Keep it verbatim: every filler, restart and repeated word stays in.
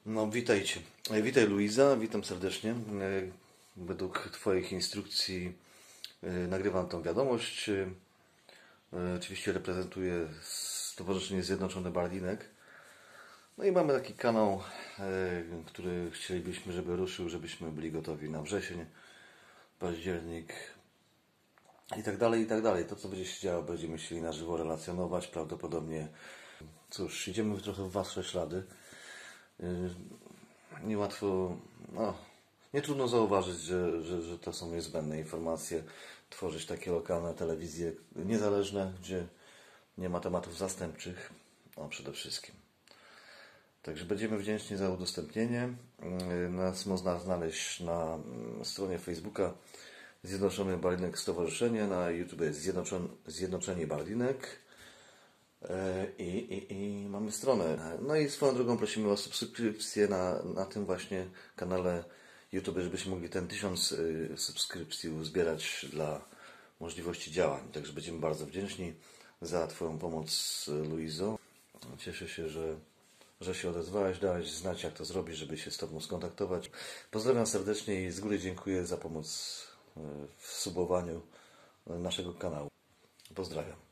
No, witajcie. E, Witaj Luiza, witam serdecznie. E, Według Twoich instrukcji e, nagrywam tą wiadomość. E, Oczywiście reprezentuję Stowarzyszenie Zjednoczony Barlinek. No i mamy taki kanał, e, który chcielibyśmy, żeby ruszył, żebyśmy byli gotowi na wrzesień, październik i tak dalej, i tak dalej. To, co będzie się działo, będziemy chcieli na żywo relacjonować. Prawdopodobnie, cóż, idziemy trochę w Wasze ślady. E, Niełatwo, no, nie trudno zauważyć, że, że, że to są niezbędne informacje, tworzyć takie lokalne telewizje niezależne, gdzie nie ma tematów zastępczych, no przede wszystkim. Także będziemy wdzięczni za udostępnienie. Nas można znaleźć na stronie Facebooka Zjednoczony Barlinek Stowarzyszenie, na YouTube jest Zjednoczony, Zjednoczenie Barlinek. I, i, I mamy stronę. No i swoją drogą prosimy o subskrypcję na, na tym właśnie kanale YouTube, żebyśmy mogli ten tysiąc subskrypcji uzbierać dla możliwości działań. Także będziemy bardzo wdzięczni za Twoją pomoc, Luizo. Cieszę się, że, że się odezwałeś, dałeś znać, jak to zrobić, żeby się z Tobą skontaktować. Pozdrawiam serdecznie i z góry dziękuję za pomoc w subowaniu naszego kanału. Pozdrawiam.